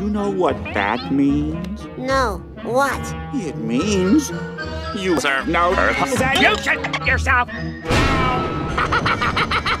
you know what that means? No. What? It means you serve no purpose. You should yourself.